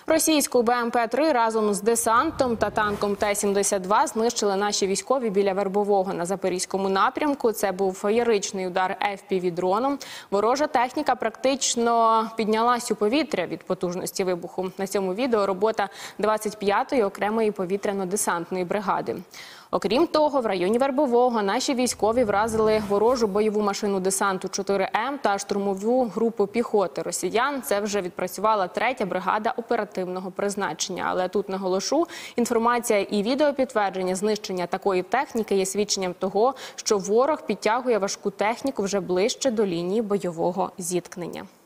Російську БМП-3 разом з десантом та танком Т-72 знищили наші військові біля Вербового на Запорізькому напрямку. Це був феєричний удар FPV-дроном. Ворожа техніка практично піднялась у повітря від потужності вибуху. На цьому відео робота 25-ї окремої повітряно-десантної бригади. Окрім того, в районі Вербового наші військові вразили ворожу бойову машину десанту 4М та штурмову групу піхоти росіян. Це вже відпрацювала 3-я бригада оперативного призначення. Але тут наголошу, інформація і відеопідтвердження знищення такої техніки є свідченням того, що ворог підтягує важку техніку вже ближче до лінії бойового зіткнення.